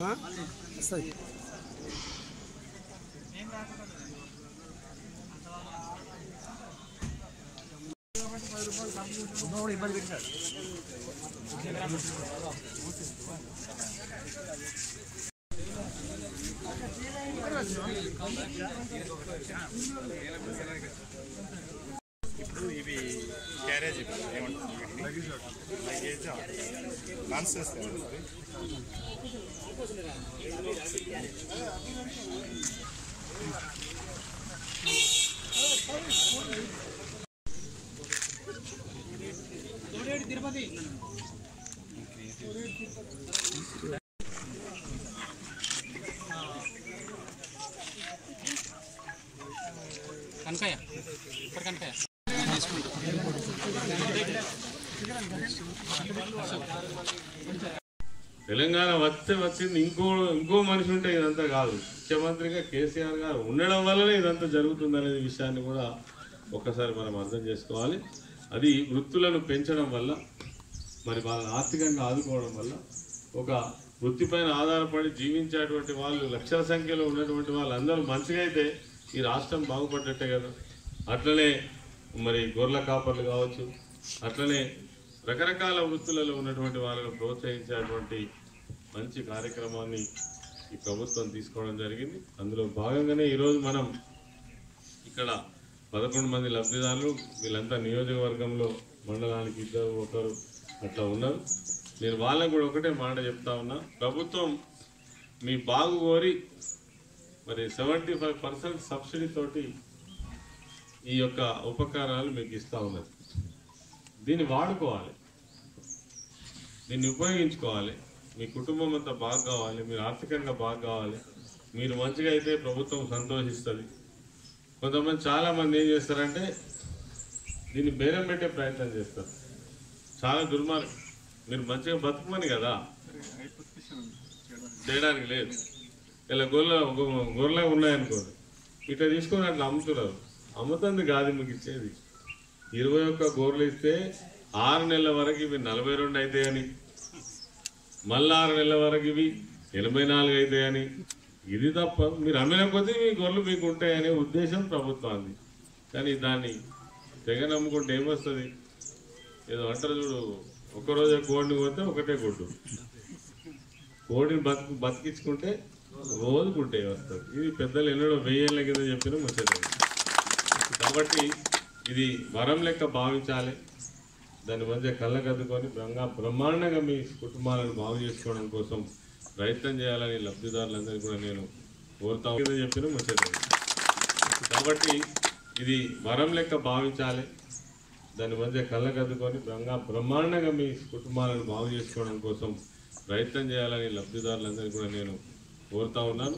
ఇప్పుడు ఇవి carriage luggage nonsense Tirupati కనకాయ ఇప్పుడు కనకాయ తెలంగాణ వచ్చింది ఇంకో మనిషి ఉంటే ఇదంతా కాదు. ముఖ్యమంత్రిగా కేసీఆర్ గారు ఉండడం వల్లనే ఇదంతా జరుగుతుందనే విషయాన్ని కూడా ఒక్కసారి మనం అర్థం చేసుకోవాలి. అది వృత్తులను పెంచడం వల్ల, మరి వాళ్ళని ఆర్థికంగా ఆదుకోవడం వల్ల, ఒక వృత్తిపైన ఆధారపడి జీవించేటువంటి వాళ్ళు లక్షల సంఖ్యలో ఉన్నటువంటి వాళ్ళందరూ మంచిగా అయితే ఈ రాష్ట్రం బాగుపడ్డట్టే కదా. అట్లనే మరి గొర్రెల కాపర్లు కావచ్చు, అట్లనే రకరకాల వృత్తులలో ఉన్నటువంటి వాళ్ళను ప్రోత్సహించేటువంటి మంచి కార్యక్రమాన్ని ఈ ప్రభుత్వం తీసుకోవడం జరిగింది. అందులో భాగంగానే ఈరోజు మనం ఇక్కడ 11 మంది లబ్ధిదారులు, వీళ్ళంతా నియోజకవర్గంలో మండలానికి 2 1 అట్లా ఉన్నారు. నేను వాళ్ళకు కూడా ఒకటే మాట చెప్తా ఉన్నా, ప్రభుత్వం మీ బాగు కోరి మరి 75% సబ్సిడీ తోటి ఈ యొక్క ఉపకారాలు మీకు ఇస్తూ ఉన్నది. దీన్ని వాడుకోవాలి, దీన్ని ఉపయోగించుకోవాలి. మీ కుటుంబం అంతా బాగా కావాలి, మీరు ఆర్థికంగా బాగా కావాలి, మీరు మంచిగా అయితే ప్రభుత్వం సంతోషిస్తుంది. కొంతమంది చాలామంది ఏం చేస్తారంటే దీన్ని బేరం పెట్టే ప్రయత్నం చేస్తారు. చాలా దుర్మార్గం. మీరు మంచిగా బతుకమని కదా, చేయడానికి లేదు. ఇలా గొర్రెలు ఉన్నాయనుకోండి, ఇట్లా తీసుకొని అట్లా అమ్ముతున్నారు. అమ్ముతుంది కాదు మీకు ఇచ్చేది. 21 గొర్రెలు ఇస్తే 6 నెలల వరకు ఇవి 42 అవుతాయని, మళ్ళీ 6 నెలల వరకు ఇవి 84 అవుతాయని. ఇది తప్ప. మీరు అమ్మిన కొద్దీ మీ గొర్రెలు మీకు ఉంటాయనే ఉద్దేశం ప్రభుత్వాన్ని. కానీ దాన్ని తెగ నమ్ముకుంటే ఏమొస్తుంది? ఏదో అంటారు చూడు, ఒక్కరోజే కోడిని పోతే ఒకటే గుడ్డు, కోడిని బతికించుకుంటే రోజుకుంటే వస్తుంది. ఇది పెద్దలు ఎన్నడో 1000 ఏళ్ళ కింద చెప్పిన ముచ్చట. కాబట్టి ఇది వరం లెక్క భావించాలి. దాని మధ్య కళ్ళకద్దుకొని బ్రహ్మాండంగా మీ కుటుంబాలను బాగు చేసుకోవడం కోసం ప్రయత్నం చేయాలని లబ్ధిదారులందరికీ కూడా నేను కోరుతా చెప్పిన ముచ్చట. కాబట్టి ఇది వరం లెక్క భావించాలి. దాని మధ్య కళ్ళకద్దుకొని బ్రహ్మాండంగా మీ కుటుంబాలను బాగు చేసుకోవడం కోసం ప్రయత్నం చేయాలని లబ్ధిదారులందరికీ కూడా నేను కోరుతా ఉన్నాను.